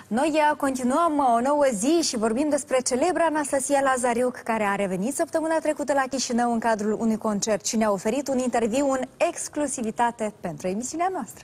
Noi continuăm o nouă zi și vorbim despre celebra Anastasia Lazariuc, care a revenit săptămâna trecută la Chișinău în cadrul unui concert și ne-a oferit un interviu în exclusivitate pentru emisiunea noastră.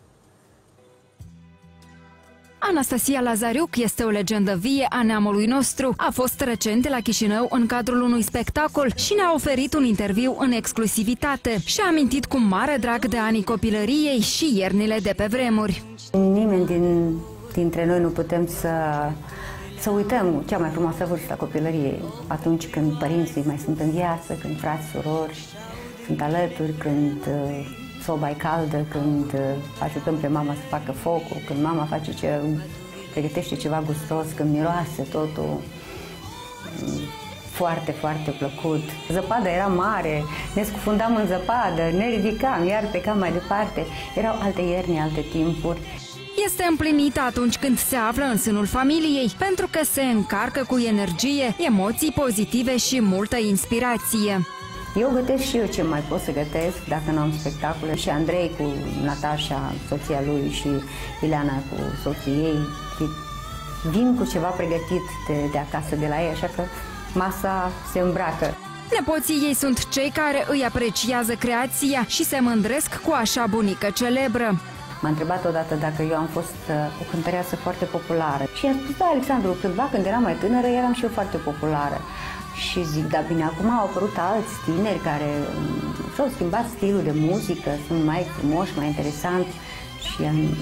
Anastasia Lazariuc este o legendă vie a neamului nostru. A fost recent la Chișinău în cadrul unui spectacol și ne-a oferit un interviu în exclusivitate. Și-a amintit cu mare drag de anii copilăriei și iernile de pe vremuri. Nimeni dintre noi nu putem să uităm cea mai frumoasă vârstă a copilăriei. Atunci când părinții mai sunt în viață, când frați, surori sunt alături, când soba e caldă, când ajutăm pe mama să facă focul, când mama pregătește ceva gustos, când miroase totul foarte, foarte plăcut. Zăpada era mare, ne scufundam în zăpadă, ne ridicam, iar plecam mai departe. Erau alte ierni, alte timpuri. Este împlinită atunci când se află în sânul familiei, pentru că se încarcă cu energie, emoții pozitive și multă inspirație. Eu gătesc și eu ce mai pot să gătesc dacă nu am spectacole. Și Andrei cu Natasha, soția lui, și Ileana cu soții ei vin cu ceva pregătit de acasă de la ei, așa că masa se îmbracă. Nepoții ei sunt cei care îi apreciază creația și se mândresc cu așa bunică celebră. M-a întrebat odată dacă eu am fost o cântăreață foarte populară. Și i-am spus, da, Alexandru, când eram mai tânără, eram și eu foarte populară. Și zic, da bine, acum au apărut alți tineri care și-au schimbat stilul de muzică, sunt mai frumoși, mai interesanti. Și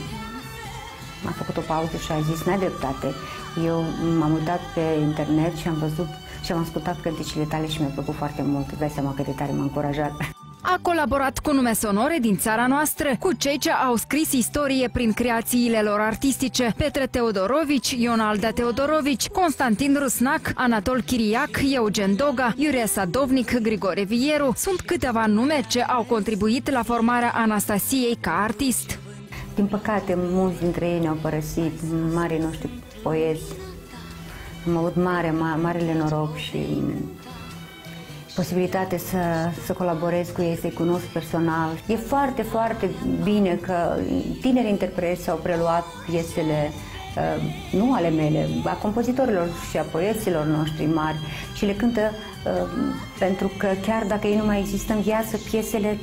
m-a făcut o pauză și a zis, n-ai dreptate. Eu m-am uitat pe internet și am văzut și am ascultat cântecile tale și mi-a plăcut foarte mult. Îți dai seama cât de tare m-a încurajat. A colaborat cu nume sonore din țara noastră, cu cei ce au scris istorie prin creațiile lor artistice: Petre Teodorovici, Ionalda Teodorovici, Constantin Rusnac, Anatol Chiriac, Eugen Doga, Iurea Sadovnic, Grigore Vieru. Sunt câteva nume ce au contribuit la formarea Anastasiei ca artist. Din păcate, mulți dintre ei ne-au părăsit, marii noștri poeți. Am avut marele noroc și posibilitate să colaborez cu ei, să-i cunosc personal. E foarte, foarte bine că tineri interpreți au preluat piesele, nu ale mele, a compozitorilor și a poeților noștri mari și le cântă pentru că chiar dacă ei nu mai există în viață, piesele,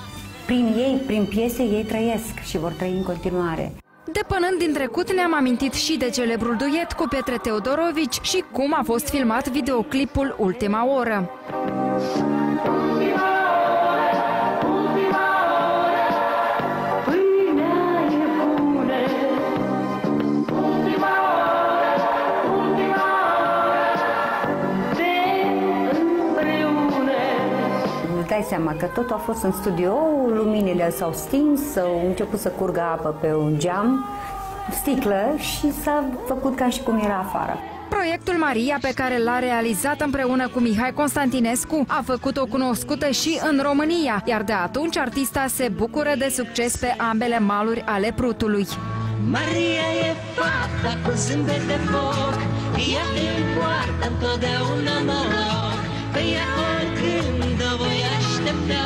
prin piese, ei trăiesc și vor trăi în continuare. Depănând din trecut, ne-am amintit și de celebrul duet cu Petre Teodorovici și cum a fost filmat videoclipul Ultima oră. Dai seama că totul a fost în studio, luminile s-au stins, au început să curgă apă pe un geam, sticlă și s-a făcut ca și cum era afară. Proiectul Maria, pe care l-a realizat împreună cu Mihai Constantinescu, a făcut-o cunoscută și în România, iar de atunci artista se bucură de succes pe ambele maluri ale Prutului. Maria e fata cu zâmbet de foc, ea îmi poartă întotdeauna noroc, pe ea oricând o voi aștepta.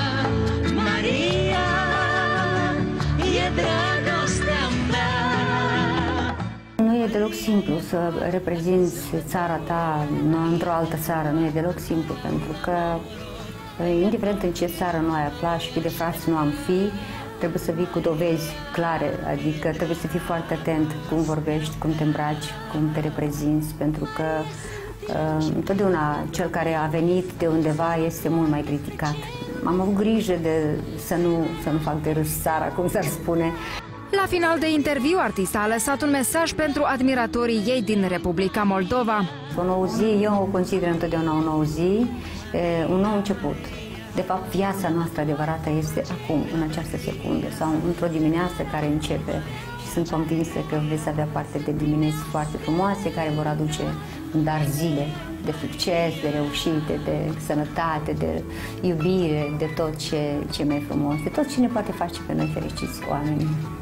Maria e dragostea mea. Nu e deloc simplu să reprezinți țara ta într-o altă țară, nu e deloc simplu, pentru că indiferent în ce țară nu ai afla și cât de frați nu am fi, trebuie să vii cu dovezi clare, adică trebuie să fii foarte atent cum vorbești, cum te îmbraci, cum te reprezinți, pentru că întotdeauna cel care a venit de undeva este mult mai criticat. Am avut grijă să nu fac de râs țara, cum s-ar spune. La final de interviu, artista a lăsat un mesaj pentru admiratorii ei din Republica Moldova. O nouă zi, eu o consider întotdeauna o nouă zi, un nou început. De fapt, viața noastră adevărată este acum, în această secundă, sau într-o dimineață care începe. Și sunt convinsă că veți avea parte de dimineți foarte frumoase, care vor aduce în dar zile de succes, de reușite, de sănătate, de iubire, de tot ce mai frumos, de tot ce ne poate face pe noi fericiți oamenii.